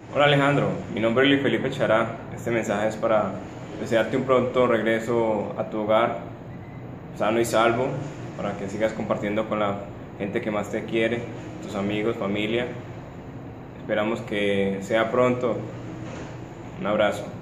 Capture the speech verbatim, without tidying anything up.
Hola Alejandro, mi nombre es Luis Felipe Chará. Este mensaje es para desearte un pronto regreso a tu hogar, sano y salvo, para que sigas compartiendo con la gente que más te quiere, tus amigos, familia. Esperamos que sea pronto. Un abrazo.